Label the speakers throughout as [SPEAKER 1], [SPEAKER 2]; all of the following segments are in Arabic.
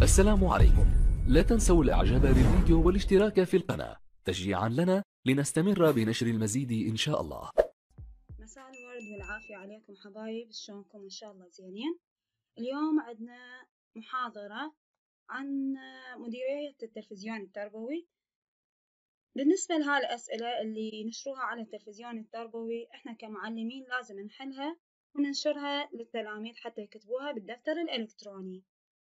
[SPEAKER 1] السلام عليكم. لا تنسوا الاعجاب بالفيديو والاشتراك في القناة تشجيعا لنا لنستمر بنشر المزيد ان شاء الله.
[SPEAKER 2] مساء الورد والعافية عليكم حبايب، شلونكم؟ ان شاء الله زينين. اليوم عندنا محاضرة عن مديرية التلفزيون التربوي. بالنسبة لهاي الأسئلة اللي ينشروها على التلفزيون التربوي، احنا كمعلمين لازم نحلها وننشرها للتلاميذ حتى يكتبوها بالدفتر الإلكتروني.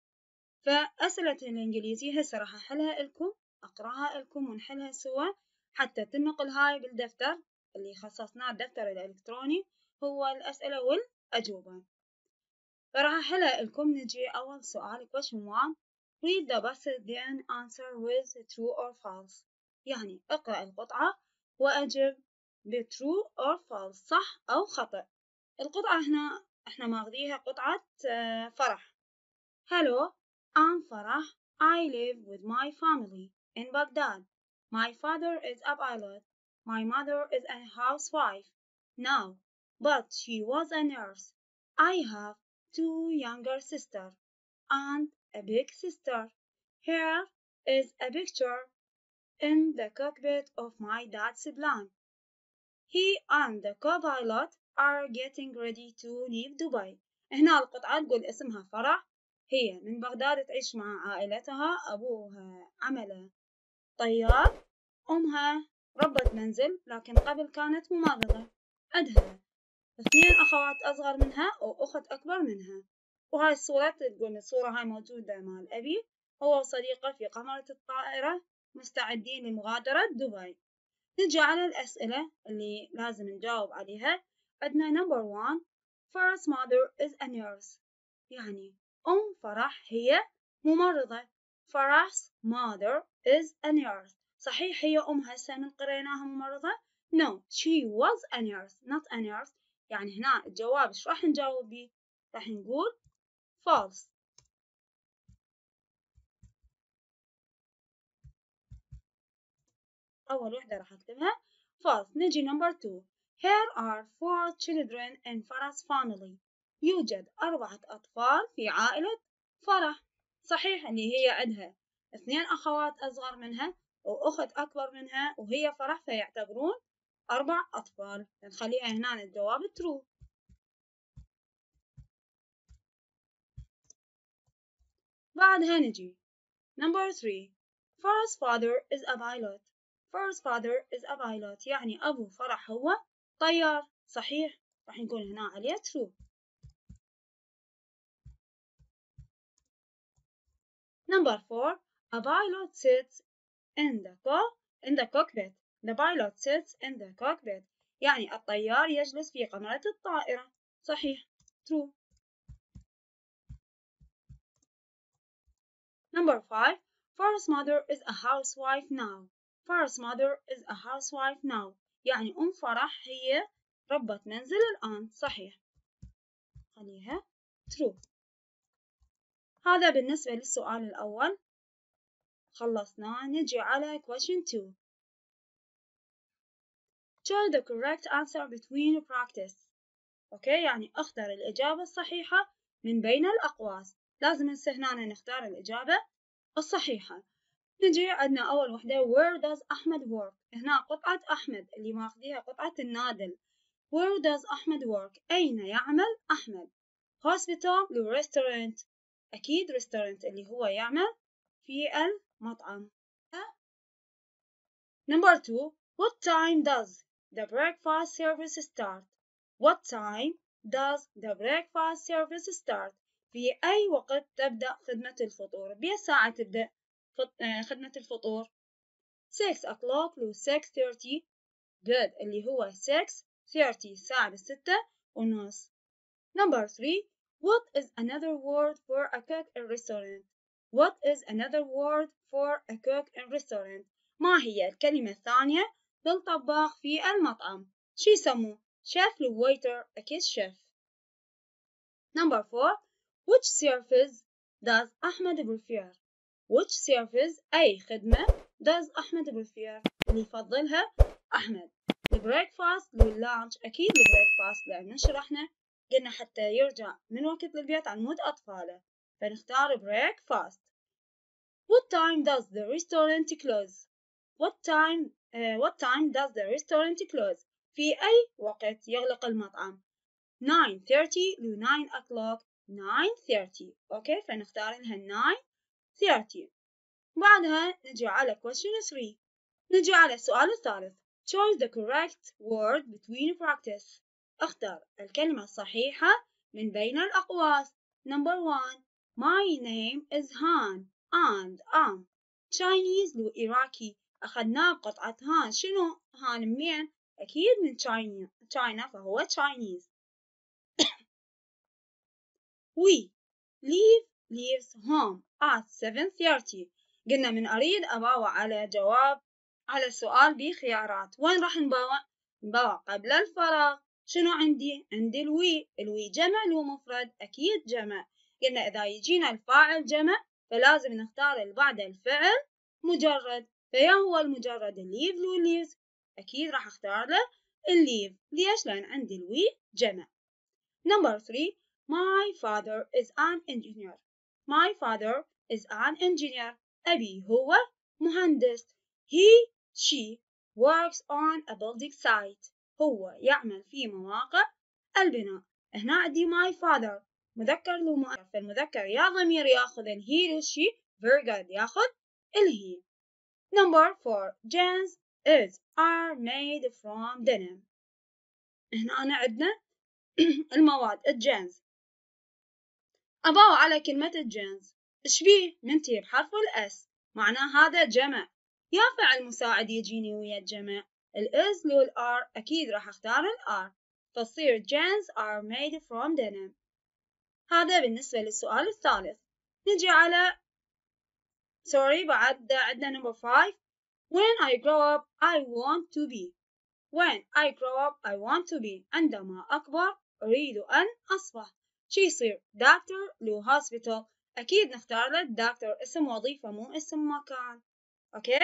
[SPEAKER 2] فأسئلة الإنجليزي هسه راح أحلها لكم، أقرأها لكم ونحلها سوا حتى تنقل هاي بالدفتر اللي خصصناه الدفتر الإلكتروني هو الأسئلة والأجوبة. فراح أحلها لكم. نجي أول سؤال question 1. read the passage then answer with true or false. يعني اقرأ القطعة وأجب ب true or false، صح أو خطأ. القطعة هنا احنا ماخذيها قطعة فرح. Hello, I'm Farah. I live with my family in Baghdad. My father is a pilot. My mother is a housewife now, but she was a nurse. I have two younger sisters and a big sister. Here is a picture in the cockpit of my dad's plane. He and the co-pilot are getting ready to leave Dubai. هنا القطعة تقول اسمها فرح، هي من بغداد تعيش مع عائلتها. أبوها عمله طيار، أمها ربة منزل لكن قبل كانت ممرضة. عندها 2 أخوات أصغر منها وأخت أكبر منها. وهاي الصورة تقول الصورة هاي موجودة مع الأبي هو وصديقه في قمرة الطائرة مستعدين لمغادرة دبي. نجي على الأسئلة اللي لازم نجاوب عليها. عندنا number 1. Farah's mother is a nurse. يعني فرح هي ممرضة. Farah's mother is a nurse. صحيح هي هسه من قريناها ممرضة؟ No, she was a nurse, not a nurse. يعني هنا الجواب ايش راح نجاوب بيه؟ راح نقول false. أول وحدة راح أكتبها false. نجي number 2. Here are 4 children in Farah's family. يوجد 4 أطفال في عائلة فرح. صحيح اللي هي عندها 2 أخوات أصغر منها وأخت أكبر منها وهي فرح، فيعتبرون 4 أطفال. نخليها هنا الجواب true. بعدها نجي number 3. Farah's father is a pilot. Farah's father is a pilot. يعني أبو فرح هو طيار. صحيح راح نقول هنا عليه true. number 4. A pilot sits in the cockpit. The pilot sits in the cockpit. يعني الطيار يجلس في قمرة الطائرة. صحيح true. number 5. Farah's mother is a housewife now. Farah's mother is a housewife now. يعني فرح هي ربة منزل الآن. صحيح خليها true. هذا بالنسبة للسؤال الأول خلصناه. نجي على question 2. choose the correct answer between practice. أوكي، يعني اختر الإجابة الصحيحة من بين الأقواس. لازم هنا نختار الإجابة الصحيحة. نجي عندنا أول وحدة where does أحمد work. هنا قطعة أحمد اللي ماخذيها قطعة النادل. where does أحمد work. أين يعمل أحمد. hospital restaurant. أكيد restaurant اللي هو يعمل في المطعم. number 2. what time does the breakfast service start. what time does the breakfast service start. في أي وقت تبدأ خدمة الفطور. بأي ساعة تبدأ خدمة الفطور. 6 o'clock ل 6:30. good اللي هو 6:30 الساعة 6:30. number 3. what is another word for a cook in restaurant. what is another word for a cook in restaurant. ما هي الكلمة الثانية للطباخ في المطعم. شو يسموه؟ chef لو waiter. أكيد chef. number 4. which service does أحمد prefer. which service أي خدمة does أحمد prefer اللي يفضلها أحمد. البريكفاست واللانش. أكيد البريكفاست لأن شرحنا قلنا حتى يرجع من وقت للبيت عن مود أطفاله فنختار بريكفاست. What time does the restaurant close? What time does the restaurant close? في أي وقت يغلق المطعم؟ 9:30 ل 9 o'clock. 9:30. أوكي، فنختار لها 9:30. بعدها نجي على question 3. نجي على السؤال الثالث. Choose the correct word between practice. اختر الكلمة الصحيحة من بين الأقواس. Number 1. My name is Han and I'm Chinese لو Iraqi. أخذناه بقطعة هان. شنو هان منين؟ أكيد من China فهو Chinese. We leaves home at 7:30. قلنا من أريد أباوع على جواب على السؤال بخيارات. وين راح نباوع قبل الفراغ. شنو عندي الوي جمع لو مفرد؟ أكيد جمع. قلنا إذا يجينا الفاعل جمع فلازم نختار اللي بعد الفعل مجرد. فيا هو المجرد الليف لو ليفز؟ أكيد راح أختار له الليف. ليش؟ لأن عندي الوي جمع. Number 3. My father is an engineer. My father is an engineer. أبي هو مهندس. She works on a building site. هو يعمل في مواقع البناء. هنا عندي my father مذكر له مؤنث. فالمذكر يا ضمير ياخذ he or she. Very good. ياخذ he. Number 4. Jeans are made from denim. هنا عندنا المواد الجينز. أباوع على كلمة الجينز. إيش بيه؟ منتهي بحرف الأس. معناه هذا جمع. يا فعل مساعد يجيني ويا الجمع. الإز لو الآر أكيد راح أختار الآر. فتصير jeans are made from denim. هذا بالنسبة للسؤال الثالث. نجي على بعد عندنا number 5. When I grow up I want to be. When I grow up I want to be. عندما أكبر أريد أن أصبح. شي يصير دكتور لو hospital. أكيد نختار له دكتور اسم وظيفة مو اسم مكان. أوكي.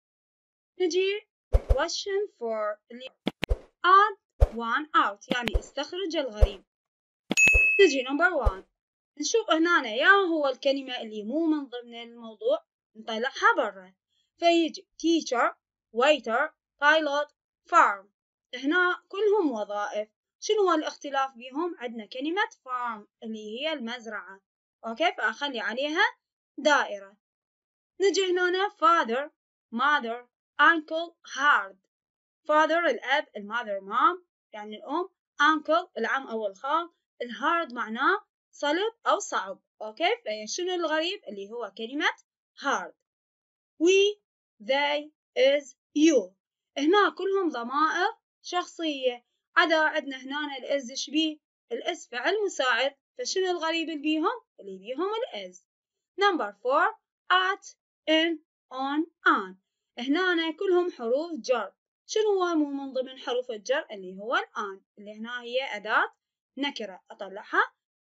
[SPEAKER 2] نجي question 4 اللي add one out يعني استخرج الغريب. نجي number 1. نشوف هنا يا هو الكلمة اللي مو من ضمن الموضوع نطلعها برا. فيجي teacher, waiter, pilot, farm. هنا كلهم وظائف. شنو هو الاختلاف بيهم؟ عندنا كلمة farm اللي هي المزرعة. أوكي، فأخلي عليها دائرة. نجي هنا father, mother, uncle, hard. father الأب، mother mom يعني الأم، uncle العم أو الخال، الهارد معناه صلب أو صعب. أوكي، فشنو الغريب اللي هو كلمة hard. we, they, is, you. هنا كلهم ضمائر شخصية. عندنا هنا الإز شبيه؟ الإز فعل مساعد. فشنو الغريب اللي بيهم؟ اللي بيهم الإز. Number 4. at, in, on, an. هنا كلهم حروف جر. شنو هو مو من ضمن حروف الجر؟ اللي هو الآن اللي هنا هي أداة نكرة أطلعها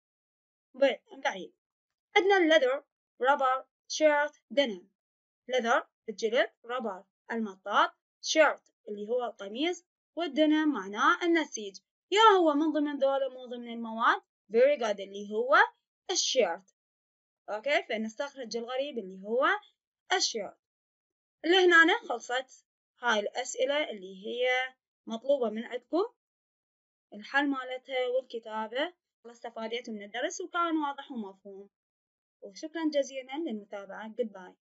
[SPEAKER 2] بعيد. عندنا leather, rubber, shirt, denim. leather الجلد، rubber المطاط، shirt اللي هو القميص، والدنم معناه النسيج. يا هو من ضمن ذولا مو ضمن المواد؟ very good اللي هو الشيرت. اوكي، فنستخرج الغريب اللي هو الشيرت. اللي هنا خلصت هاي الأسئلة اللي هي مطلوبة من عندكم الحل مالتها والكتابة. استفاديتوا من الدرس وكان واضح ومفهوم. وشكرا جزيلا للمتابعة. Goodbye.